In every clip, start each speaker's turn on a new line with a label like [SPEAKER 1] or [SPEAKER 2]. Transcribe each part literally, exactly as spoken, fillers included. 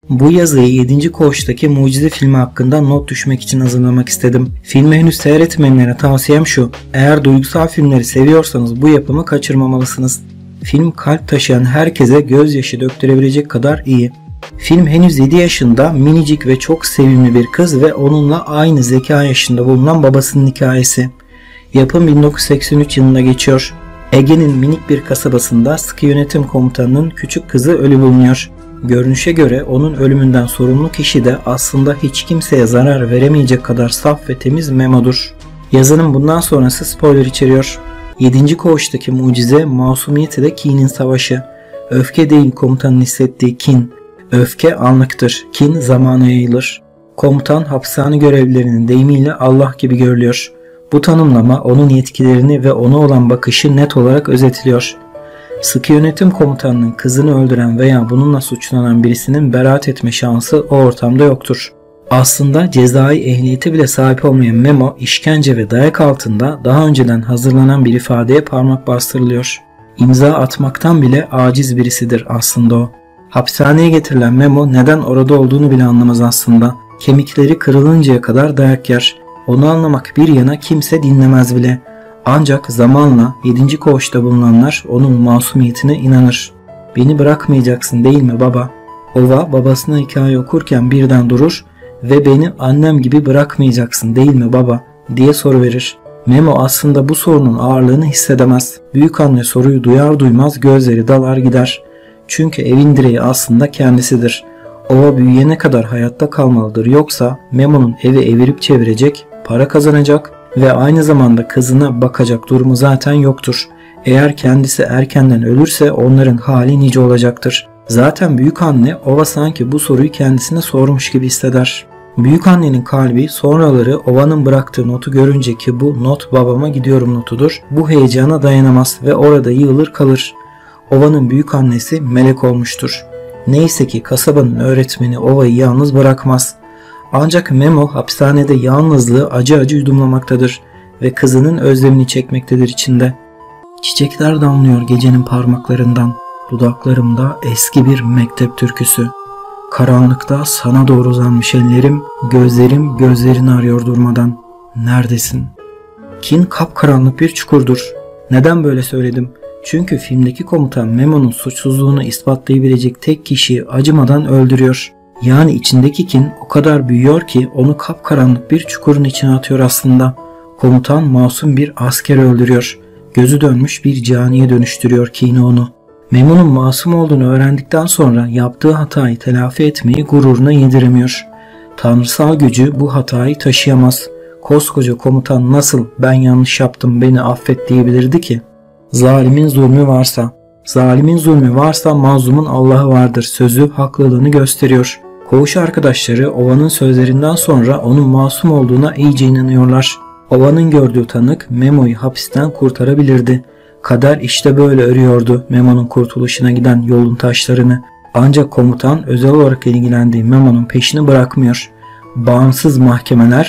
[SPEAKER 1] Bu yazıyı yedinci Koğuş'taki Mucize filmi hakkında not düşmek için hazırlamak istedim. Filmi henüz seyretmeyenlere tavsiyem şu: eğer duygusal filmleri seviyorsanız bu yapımı kaçırmamalısınız. Film kalp taşıyan herkese gözyaşı döktürebilecek kadar iyi. Film henüz yedi yaşında minicik ve çok sevimli bir kız ve onunla aynı zeka yaşında bulunan babasının hikayesi. Yapım bin dokuz yüz seksen üç yılında geçiyor. Ege'nin minik bir kasabasında sıkı yönetim komutanının küçük kızı ölü bulunuyor. Görünüşe göre onun ölümünden sorumlu kişi de aslında hiç kimseye zarar veremeyecek kadar saf ve temiz Memo'dur. Yazının bundan sonrası spoiler içeriyor. yedinci Koğuş'taki mucize masumiyet ile kinin savaşı. Öfke değil komutanın hissettiği kin. Öfke anlıktır, kin zamana yayılır. Komutan hapishane görevlilerinin deyimiyle Allah gibi görülüyor. Bu tanımlama onun yetkilerini ve ona olan bakışı net olarak özetliyor. Sıkı yönetim komutanının kızını öldüren veya bununla suçlanan birisinin beraat etme şansı o ortamda yoktur. Aslında cezai ehliyeti bile sahip olmayan Memo, işkence ve dayak altında daha önceden hazırlanan bir ifadeye parmak bastırılıyor. İmza atmaktan bile aciz birisidir aslında o. Hapishaneye getirilen Memo neden orada olduğunu bile anlamaz aslında. Kemikleri kırılıncaya kadar dayak yer. Onu anlamak bir yana kimse dinlemez bile. Ancak zamanla yedinci Koğuş'ta bulunanlar onun masumiyetine inanır. "Beni bırakmayacaksın değil mi baba?" Ova babasına hikaye okurken birden durur ve "Beni annem gibi bırakmayacaksın değil mi baba?" diye soruverir. Memo aslında bu sorunun ağırlığını hissedemez. Büyükanne soruyu duyar duymaz gözleri dalar gider. Çünkü evin direği aslında kendisidir. Ova büyüyene kadar hayatta kalmalıdır, yoksa Memo'nun evi evirip çevirecek, para kazanacak ve aynı zamanda kızına bakacak durumu zaten yoktur. Eğer kendisi erkenden ölürse onların hali nice olacaktır. Zaten büyükanne Ova sanki bu soruyu kendisine sormuş gibi hisseder. Büyükannenin kalbi sonraları Ova'nın bıraktığı notu görünce, ki bu not babama gidiyorum notudur, bu heyecana dayanamaz ve orada yığılır kalır. Ova'nın büyükannesi melek olmuştur. Neyse ki kasabanın öğretmeni Ova'yı yalnız bırakmaz. Ancak Memo hapishanede yalnızlığı acı acı yudumlamaktadır ve kızının özlemini çekmektedir içinde. Çiçekler damlıyor gecenin parmaklarından, dudaklarımda eski bir mektep türküsü. Karanlıkta sana doğru uzanmış ellerim, gözlerim gözlerini arıyor durmadan. Neredesin? Kin kapkaranlık bir çukurdur. Neden böyle söyledim? Çünkü filmdeki komutan Memo'nun suçsuzluğunu ispatlayabilecek tek kişiyi acımadan öldürüyor. Yani içindeki kin o kadar büyüyor ki onu kapkaranlık bir çukurun içine atıyor aslında. Komutan masum bir asker öldürüyor. Gözü dönmüş bir caniye dönüştürüyor kini onu. Memo'nun masum olduğunu öğrendikten sonra yaptığı hatayı telafi etmeyi gururuna yediremiyor. Tanrısal gücü bu hatayı taşıyamaz. Koskoca komutan nasıl "ben yanlış yaptım, beni affet" diyebilirdi ki? Zalimin zulmü varsa, zalimin zulmü varsa mazlumun Allah'ı vardır sözü haklılığını gösteriyor. Koğuş arkadaşları Ova'nın sözlerinden sonra onun masum olduğuna iyice inanıyorlar. Ova'nın gördüğü tanık Memo'yu hapisten kurtarabilirdi. Kader işte böyle örüyordu Memo'nun kurtuluşuna giden yolun taşlarını. Ancak komutan özel olarak ilgilendiği Memo'nun peşini bırakmıyor. Bağımsız mahkemeler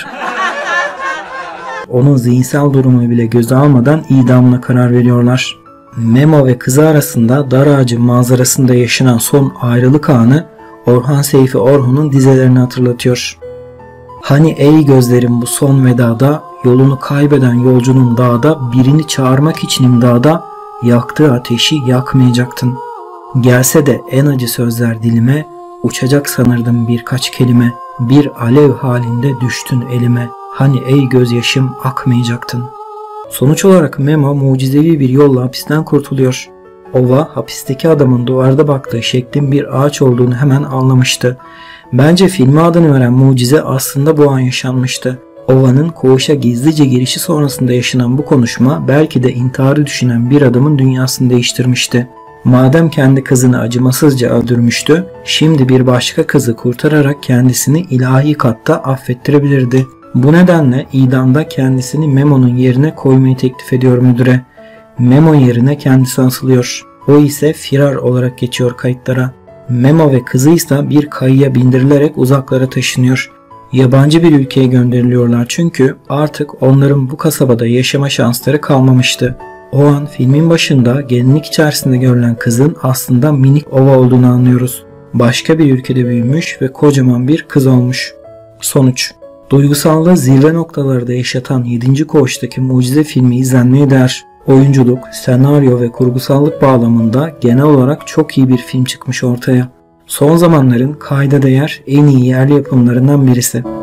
[SPEAKER 1] onun zihinsel durumunu bile göze almadan idamına karar veriyorlar. Memo ve kızı arasında dar ağacı manzarasında yaşanan son ayrılık anı Orhan Seyfi Orhun'un dizelerini hatırlatıyor. Hani ey gözlerim bu son vedada, yolunu kaybeden yolcunun dağda, birini çağırmak için imdada, yaktığı ateşi yakmayacaktın. Gelse de en acı sözler dilime, uçacak sanırdım birkaç kelime, bir alev halinde düştün elime, hani ey gözyaşım akmayacaktın. Sonuç olarak Memo mucizevi bir yolla hapisten kurtuluyor. Ova hapisteki adamın duvarda baktığı şeklin bir ağaç olduğunu hemen anlamıştı. Bence filme adını veren mucize aslında bu an yaşanmıştı. Ova'nın koğuşa gizlice girişi sonrasında yaşanan bu konuşma belki de intiharı düşünen bir adamın dünyasını değiştirmişti. Madem kendi kızını acımasızca öldürmüştü, şimdi bir başka kızı kurtararak kendisini ilahi katta affettirebilirdi. Bu nedenle idamda kendisini Memo'nun yerine koymayı teklif ediyor müdüre. Memo yerine kendisi asılıyor. O ise firar olarak geçiyor kayıtlara. Memo ve kızı ise bir kayıya bindirilerek uzaklara taşınıyor. Yabancı bir ülkeye gönderiliyorlar çünkü artık onların bu kasabada yaşama şansları kalmamıştı. O an filmin başında gelinlik içerisinde görülen kızın aslında minik Ova olduğunu anlıyoruz. başka bir ülkede büyümüş ve kocaman bir kız olmuş. Sonuç: duygusallığı zirve noktalarda yaşatan yedinci Koğuş'taki Mucize filmi izlenmeye değer. Oyunculuk, senaryo ve kurgusallık bağlamında genel olarak çok iyi bir film çıkmış ortaya. Son zamanların kayda değer en iyi yerli yapımlarından birisi.